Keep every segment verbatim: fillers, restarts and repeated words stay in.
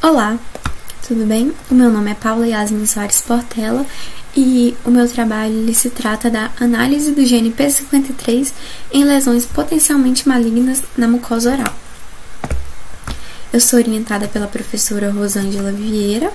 Olá, tudo bem? O meu nome é Paula Yasmin Soares Portela e o meu trabalho ele se trata da análise do gene P cinquenta e três em lesões potencialmente malignas na mucosa oral. Eu sou orientada pela professora Rosângela Vieira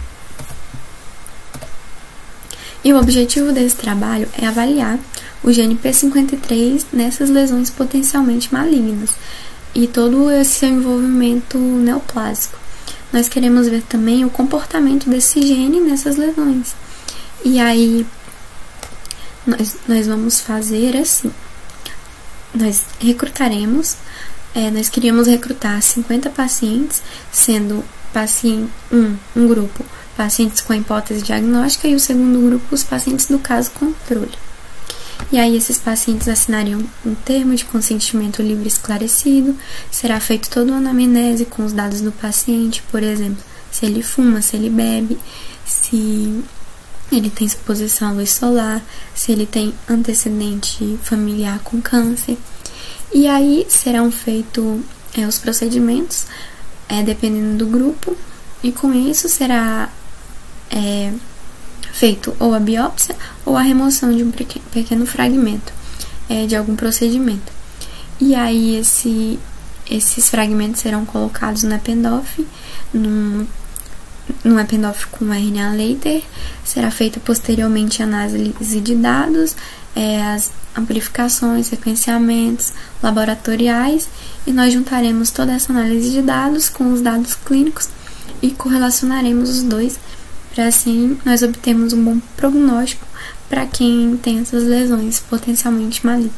e o objetivo desse trabalho é avaliar o gene P cinquenta e três nessas lesões potencialmente malignas e todo esse seu envolvimento neoplásico. Nós queremos ver também o comportamento desse gene nessas lesões. E aí, nós, nós vamos fazer assim. Nós recrutaremos, é, nós queríamos recrutar cinquenta pacientes, sendo paciente um, um grupo, pacientes com a hipótese diagnóstica, e o segundo grupo, os pacientes do caso controle. E aí esses pacientes assinariam um termo de consentimento livre esclarecido, será feito toda uma anamnese com os dados do paciente, por exemplo, se ele fuma, se ele bebe, se ele tem exposição à luz solar, se ele tem antecedente familiar com câncer. E aí serão feitos é, os procedimentos, é, dependendo do grupo, e com isso será é, feito ou a biópsia ou a remoção de um pequeno fragmento é, de algum procedimento. E aí esse, esses fragmentos serão colocados no Eppendorf, num, num Eppendorf com R N A later, será feita posteriormente a análise de dados, é, as amplificações, sequenciamentos laboratoriais, e nós juntaremos toda essa análise de dados com os dados clínicos e correlacionaremos os dois, para assim nós obtermos um bom prognóstico para quem tem essas lesões potencialmente malignas.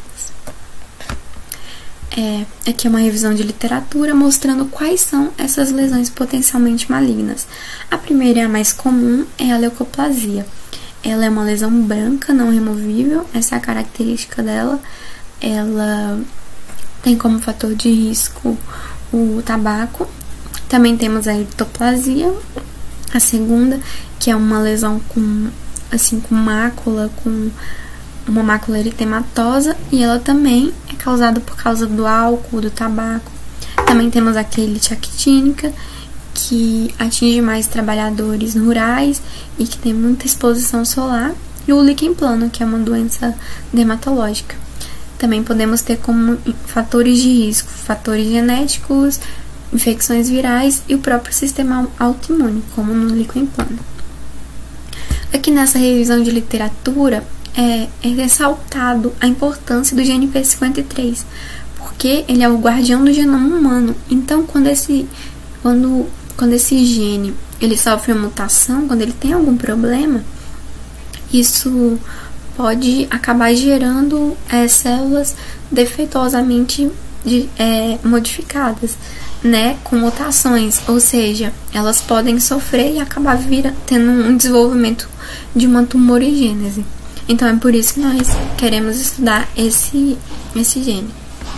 É, aqui é uma revisão de literatura mostrando quais são essas lesões potencialmente malignas. A primeira e a mais comum é a leucoplasia. Ela é uma lesão branca, não removível, essa é a característica dela. Ela tem como fator de risco o tabaco. Também temos a eritoplasia, a segunda, que é uma lesão com, assim, com mácula, com uma mácula eritematosa, e ela também é causada por causa do álcool, do tabaco. Também temos a quelite actínica, que atinge mais trabalhadores rurais e que tem muita exposição solar, e o líquen plano, que é uma doença dermatológica. Também podemos ter como fatores de risco, fatores genéticos, infecções virais e o próprio sistema autoimune, como no líquen plano. Aqui nessa revisão de literatura é, é ressaltado a importância do gene P cinquenta e três, porque ele é o guardião do genoma humano. Então, quando esse, quando, quando esse gene ele sofre uma mutação, quando ele tem algum problema, isso pode acabar gerando é, células defeituosamente de, é, modificadas, né, com mutações, ou seja, elas podem sofrer e acabar vir, tendo um desenvolvimento de uma tumorigênese. Então é por isso que nós queremos estudar esse, esse gene.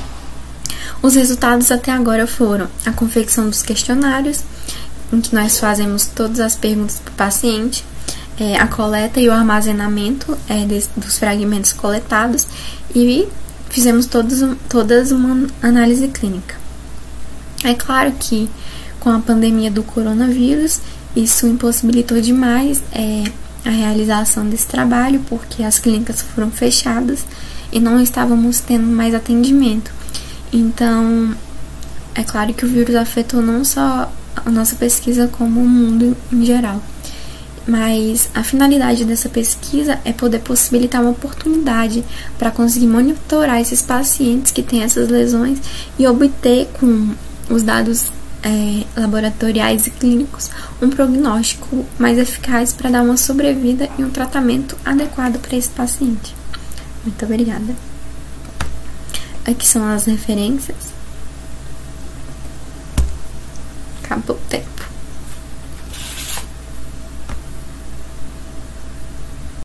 Os resultados até agora foram a confecção dos questionários, em que nós fazemos todas as perguntas para o paciente, é, a coleta e o armazenamento é, de, dos fragmentos coletados, e fizemos todos, todas uma análise clínica. É claro que com a pandemia do coronavírus, isso impossibilitou demais é, a realização desse trabalho, porque as clínicas foram fechadas e não estávamos tendo mais atendimento. Então, é claro que o vírus afetou não só a nossa pesquisa, como o mundo em geral. Mas a finalidade dessa pesquisa é poder possibilitar uma oportunidade para conseguir monitorar esses pacientes que têm essas lesões e obter com os dados é, laboratoriais e clínicos um prognóstico mais eficaz para dar uma sobrevida e um tratamento adequado para esse paciente. Muito obrigada. Aqui são as referências. Acabou o tempo.